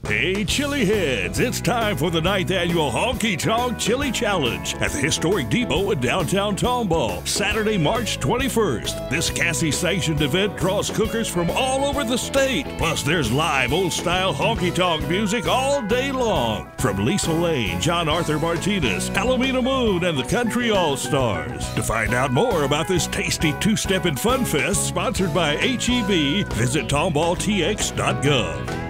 Hey, chili heads, it's time for the 9th annual Honky Tonk Chili Challenge at the historic depot in downtown Tomball, Saturday, March 21st. This CASI sanctioned event draws cookers from all over the state. Plus, there's live old-style honky-tonk music all day long. From Lisa Lane, John Arthur Martinez, Alameda Moon, and the Country All-Stars. To find out more about this tasty two-step and fun fest sponsored by HEB, visit tomballtx.gov.